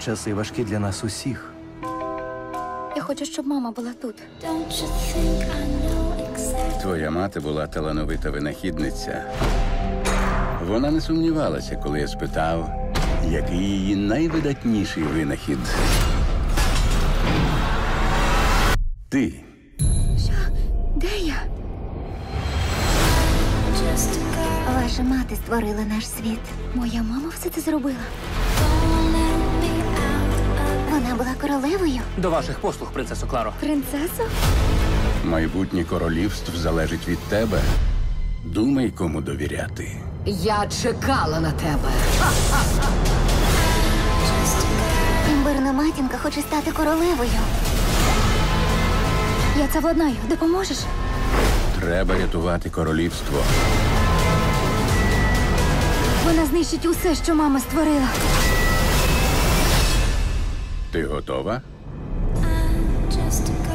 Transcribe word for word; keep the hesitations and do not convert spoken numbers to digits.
Часи важкі для нас усіх. Я хочу, щоб мама була тут. Твоя мати була талановита винахідниця. Вона не сумнівалася, коли я спитав, який її найвидатніший винахід. Ти. Що? Де я? Ваша мати створила наш світ. Моя мама все це зробила. Вона була королевою. До ваших послуг, принцесо Кларо. Принцесо? Майбутнє королівств залежить від тебе. Думай, кому довіряти. Я чекала на тебе. Імбирна матінка хоче стати королевою. Я це владнаю. Допоможеш? Треба рятувати королівство. Вона знищить усе, що мама створила. Ти готова? Just a